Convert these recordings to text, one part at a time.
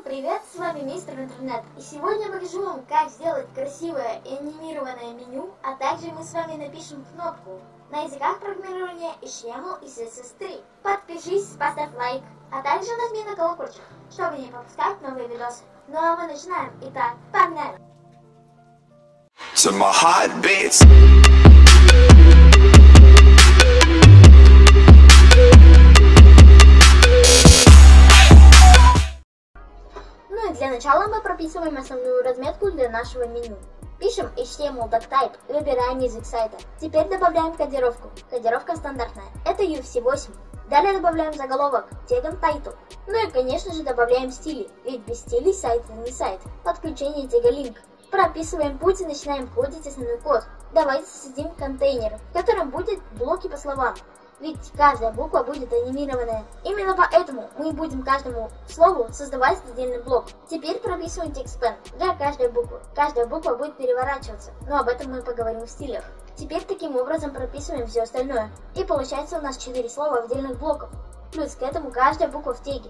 привет, с вами Мистер Интернет, и сегодня я покажу вам, как сделать красивое и анимированное меню, а также мы с вами напишем кнопку на языках программирования HTML и CSS3. Подпишись, поставь лайк, а также нажми на колокольчик, чтобы не пропускать новые видосы. Ну а мы начинаем. Итак, погнали! To my heartbeats. Ну и для начала мы прописываем основную разметку для нашего меню. Пишем HTML doctype, выбираем язык сайта. Теперь добавляем кодировку. Кодировка стандартная. Это UFC8. Далее добавляем заголовок, тегом title. Ну и конечно же добавляем стили, ведь без стилей сайт не сайт. Подключение тега link. Прописываем путь и начинаем кодить основной код. Давайте создадим контейнер, в котором будут блоки по словам. Ведь каждая буква будет анимированная. Именно поэтому мы будем каждому слову создавать отдельный блок. Теперь прописываем текст pen для каждой буквы. Каждая буква будет переворачиваться, но об этом мы поговорим в стилях. Теперь таким образом прописываем все остальное. И получается у нас 4 слова в отдельных блоках. Плюс к этому каждая буква в теге.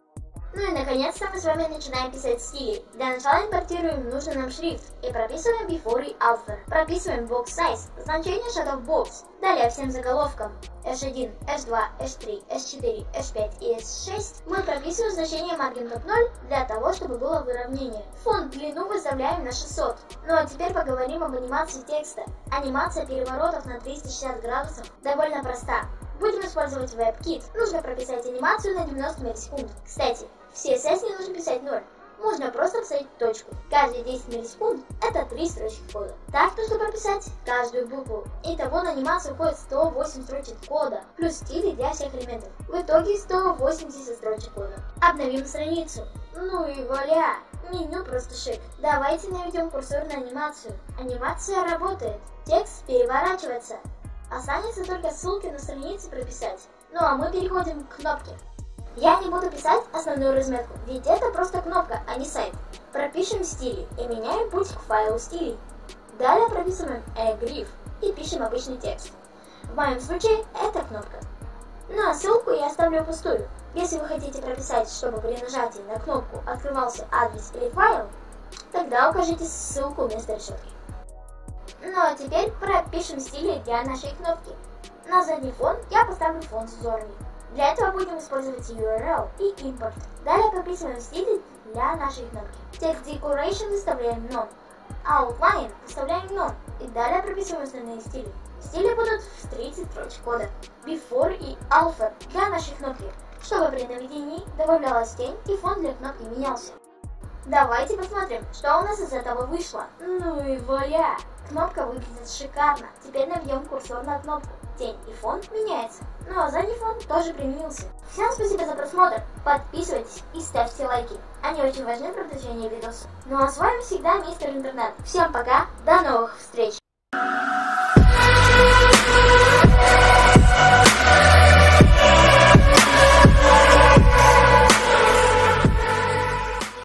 Ну и наконец-то мы с вами начинаем писать стили. Для начала импортируем нужный нам шрифт и прописываем before и after. Прописываем box size, значение шагов box. Далее всем заголовкам H1, H2, H3, H4, H5 и H6 мы прописываем значение margin top 0 для того, чтобы было выровнение. Фонд длину выставляем на 600. Ну а теперь поговорим об анимации текста. Анимация переворотов на 360 градусов довольно проста. Будем использовать WebKit. Нужно прописать анимацию на 90 миллисекунд. Кстати, в CSS не нужно писать 0. Можно просто поставить точку. Каждые 10 миллисекунд это 3 строчки кода. Так нужно прописать каждую букву. Итого на анимацию уходит 108 строчек кода, плюс стили для всех элементов. В итоге 180 строчек кода. Обновим страницу. Ну и вуаля! Меню просто шик. Давайте наведем курсор на анимацию. Анимация работает. Текст переворачивается. Останется только ссылки на страницы прописать. Ну а мы переходим к кнопке. Я не буду писать основную разметку, ведь это просто кнопка, а не сайт. Пропишем стили и меняем путь к файлу стилей. Далее прописываем glyph и пишем обычный текст. В моем случае это кнопка. Ну а ссылку я оставлю пустую. Если вы хотите прописать, чтобы при нажатии на кнопку открывался адрес или файл, тогда укажите ссылку вместо решетки. Ну а теперь пропишем стили для нашей кнопки. На задний фон я поставлю фон с узорами. Для этого будем использовать URL и import. Далее прописываем стили для нашей кнопки. Text Decoration выставляем None. Outline выставляем None. И далее прописываем основные стили. Стили будут в 30 строчек кода. Before и After для нашей кнопки, чтобы при наведении добавлялась тень и фон для кнопки менялся. Давайте посмотрим, что у нас из этого вышло. Ну и вуаля! Кнопка выглядит шикарно. Теперь наведем курсор на кнопку. Тень и фон меняется. Ну а задний фон тоже применился. Всем спасибо за просмотр. Подписывайтесь и ставьте лайки. Они очень важны в продвижении видоса. Ну а с вами всегда Мистер Интернет. Всем пока. До новых встреч.